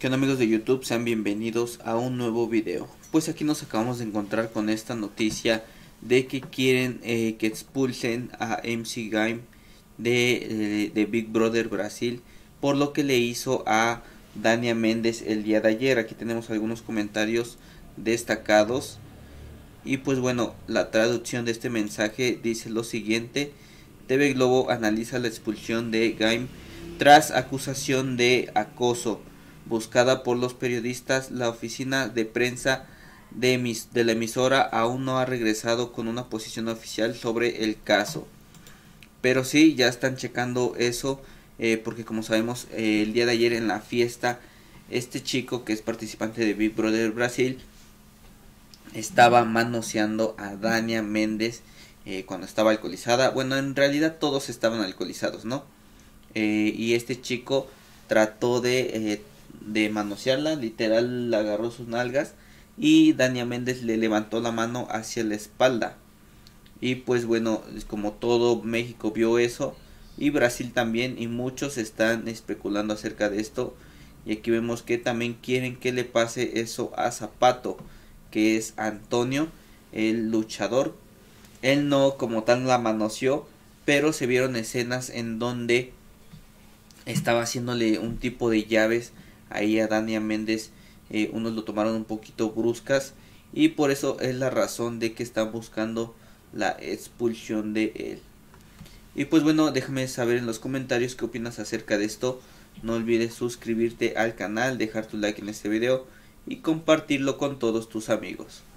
¿Qué onda amigos de YouTube? Sean bienvenidos a un nuevo video. Pues aquí nos acabamos de encontrar con esta noticia de que quieren que expulsen a MC Game de Big Brother Brasil por lo que le hizo a Dania Méndez el día de ayer. Aquí tenemos algunos comentarios destacados. Y pues bueno, la traducción de este mensaje dice lo siguiente: TV Globo analiza la expulsión de Game tras acusación de acoso. Buscada por los periodistas, la oficina de prensa de la emisora aún no ha regresado con una posición oficial sobre el caso. Pero sí, ya están checando eso, porque como sabemos, el día de ayer en la fiesta, este chico que es participante de Big Brother Brasil estaba manoseando a Dania Méndez cuando estaba alcoholizada. Bueno, en realidad todos estaban alcoholizados, ¿no? Y este chico trató de manosearla, literal le agarró sus nalgas y Dania Méndez le levantó la mano hacia la espalda. Y pues bueno, como todo México vio eso y Brasil también, y muchos están especulando acerca de esto. Y aquí vemos que también quieren que le pase eso a Zapato, que es Antonio, el luchador. Él no como tal la manoseó, pero se vieron escenas en donde estaba haciéndole un tipo de llaves ahí a Dania Méndez. Unos lo tomaron un poquito bruscas y por eso es la razón de que están buscando la expulsión de él. Y pues bueno, déjame saber en los comentarios qué opinas acerca de esto. No olvides suscribirte al canal, dejar tu like en este video y compartirlo con todos tus amigos.